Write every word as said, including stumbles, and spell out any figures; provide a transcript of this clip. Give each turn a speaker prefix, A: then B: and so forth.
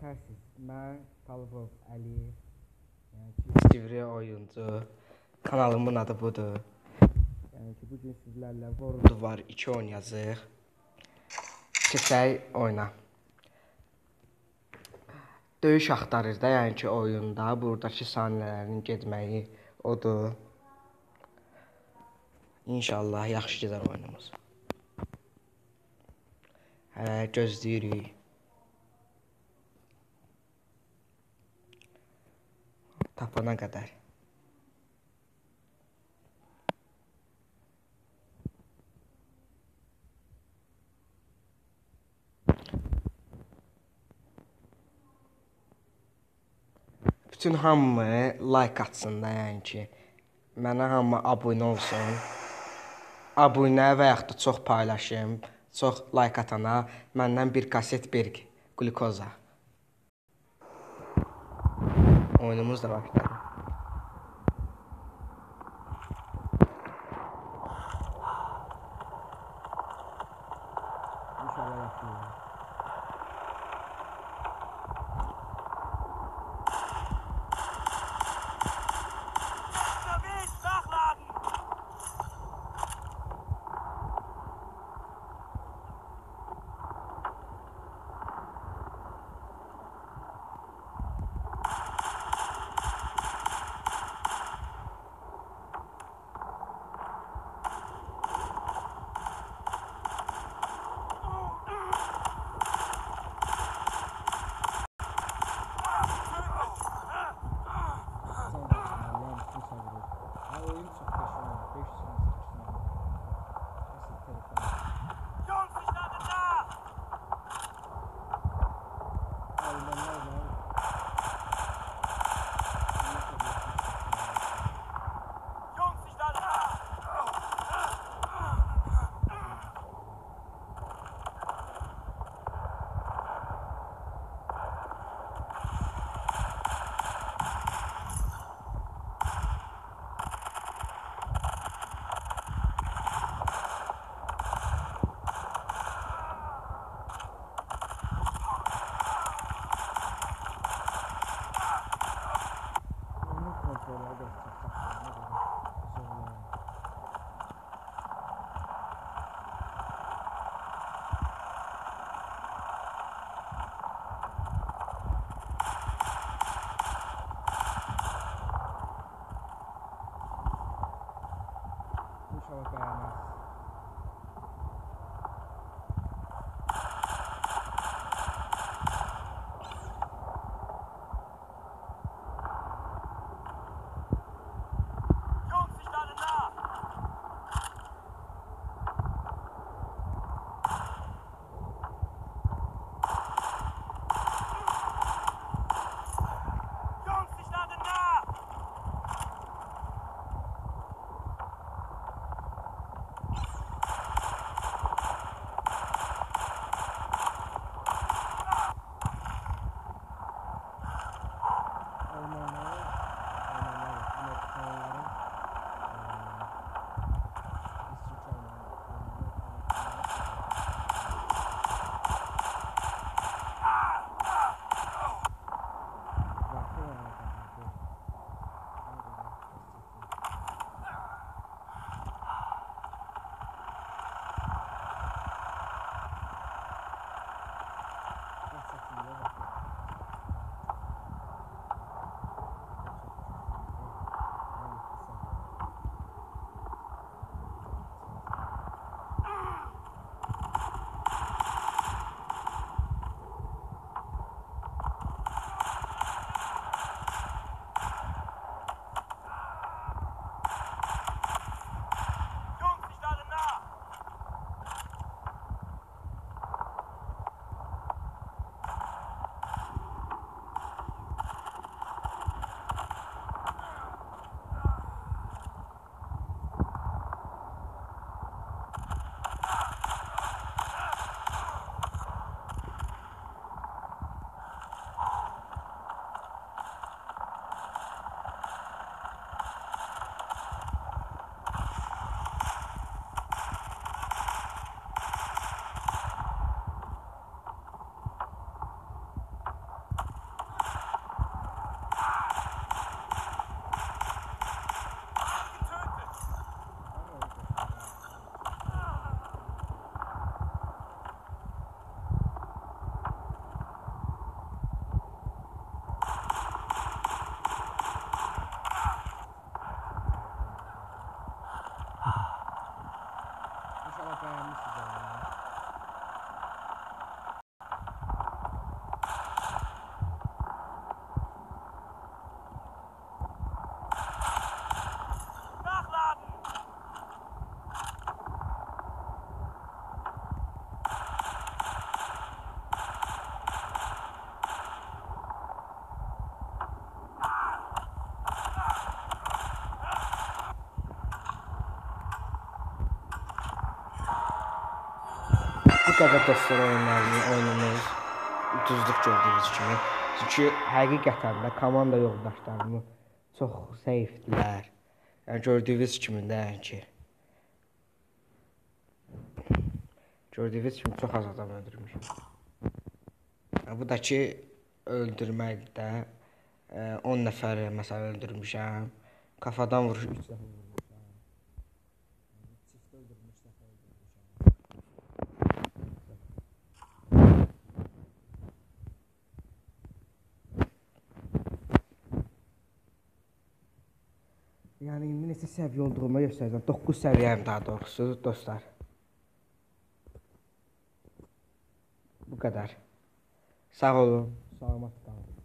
A: Bilhərsiz, mən Talibov Əli, yəni ki, Sivri oyuncu, kanalımın adı budur. Yəni ki, bugün sizlərlə World of War iki oynayacağıq. Keçək oyuna. Döyüş axtarır da, yəni ki, oyunda buradakı saniyələrin getməyi odur. İnşallah yaxşı gedər oyunumuz. Hələ gözləyirik. Tapana qədər. Bütün hamı like atsın da, yəni ki, mənə hamı abunə olsun. Abunə və yaxud da çox paylaşım, çox like atana məndən bir kaset, bir glukoza. Oyunumuz da başladı. İnşallah yaxşı. qədər dostlar oyunlarını oynamır. Düzdür gördüyünüz kimi. Çünki həqiqətən də komanda yoldaşlarımı çox zəifdilər. Yəni gördüyünüz kimi də ki. Gördüyünüz kimi çox az adam öldürmüşəm. Bu da ki öldürməkdir də. on nəfəri məsələn öldürmüşəm. Kafadan vuruş üç dəfə vurmuşam. Çift öldürmüş, dəfə öldürmüşəm. Yəni indi neçə səviyyə olduğumu göstərəcəm. doqquz səviyyəyəm daha doğrusu dostlar. Bu qədər. Sağ olun. Salamat qalın.